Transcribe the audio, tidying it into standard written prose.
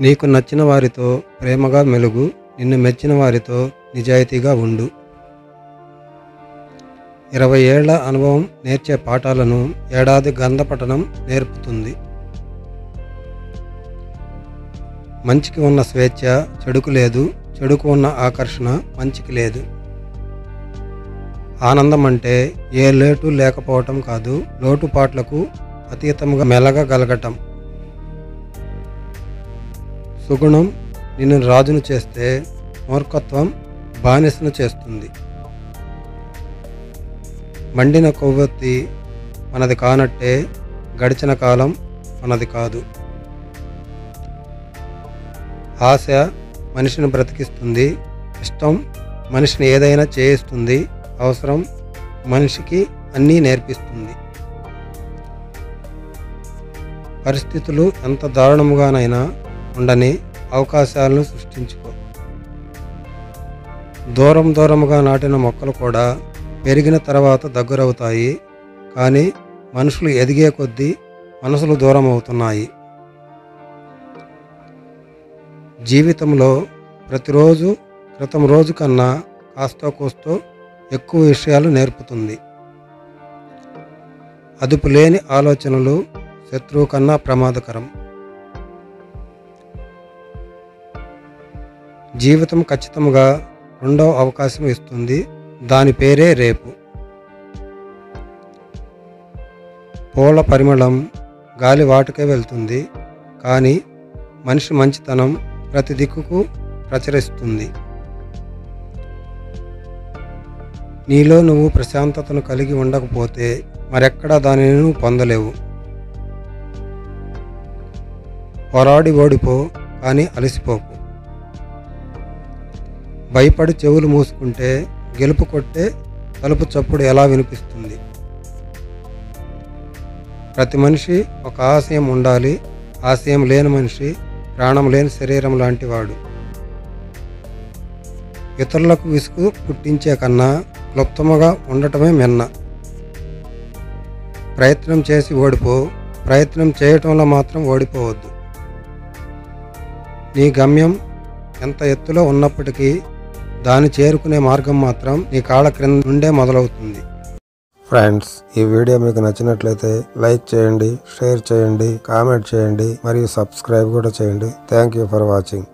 నీకు నచ్చిన వారితో ప్రేమగా మెలుగు, నిన్ను మెచ్చిన వారితో నిజాయితీగా ఉండు. 20 ఏళ్ల అనుభవం నేర్చే పాఠాలను ఏడాది గ్రంథపఠనం నేర్పుతుంది. మంచికి ఉన్న స్వేచ్ఛ చెడుకు లేదు, చెడుకు ఉన్న ఆకర్షణ మంచికి లేదు. ఆనందం అంటే ఏ లోటు లేకపోవటం కాదు, లోటుపాట్లకు అతీతంగా మెలగగలగటం. సుగుణం నిన్ను రాజును చేస్తే, మూర్ఖత్వం బానిసను చేస్తుంది. మండిన కొవ్వొత్తి మనది కానట్టే గడిచిన కాలం మనది కాదు. ఆశ మనిషిని బ్రతికిస్తుంది, ఇష్టం మనిషిని ఏదైనా చేయిస్తుంది, అవసరం మనిషికి అన్నీ నేర్పిస్తుంది. పరిస్థితులు ఎంత దారుణముగానైనా ఉండని అవకాశాలను సృష్టించుకో. దూరముగా నాటిన మొక్కలు కూడా పెరిగిన తర్వాత దగ్గరవుతాయి, కానీ మనుషులు ఎదిగే కొద్దీ మనసులు దూరం అవుతున్నాయి. జీవితంలో ప్రతిరోజు క్రితం రోజు కన్నా కాస్తో కూస్తో ఎక్కువ విషయాలు నేర్పుతుంది. అదుపు లేని ఆలోచనలు శత్రువు కన్నా ప్రమాదకరం. జీవితం ఖచ్చితంగా రెండవ అవకాశం ఇస్తుంది, దాని పేరే రేపు. పూల పరిమళం గాలి వాటుకే వెళ్తుంది, కానీ మనిషి మంచితనం ప్రతి దిక్కుకు ప్రచరిస్తుంది. నీలో నువ్వు ప్రశాంతతను కలిగి ఉండకపోతే మరెక్కడా దానిని నువ్వు పొందలేవు. పోరాడి ఓడిపో, కానీ అలసిపోకు. భయపడి చెవులు మూసుకుంటే గెలుపు కొట్టే తలుపు చప్పుడు ఎలా వినిపిస్తుంది? ప్రతి మనిషి ఒక ఆశయం ఉండాలి, ఆశయం లేని మనిషి ప్రాణం లేని శరీరం లాంటి వాడు. ఇతరులకు విసుగు పుట్టించే కన్నా క్లుప్తముగా ఉండటమే మిన్న. ప్రయత్నం చేసి ఓడిపో, ప్రయత్నం చేయటంలో మాత్రం ఓడిపోవద్దు. నీ గమ్యం ఎంత ఎత్తులో ఉన్నప్పటికీ దాన్ని చేరుకునే మార్గం మాత్రం నీ కాళ్ళ క్రింద నుండే మొదలవుతుంది. ఫ్రెండ్స్, ఈ వీడియో మీకు నచ్చినట్లయితే లైక్ చేయండి, షేర్ చేయండి, కామెంట్ చేయండి మరియు సబ్స్క్రైబ్ కూడా చేయండి. Thank you for watching.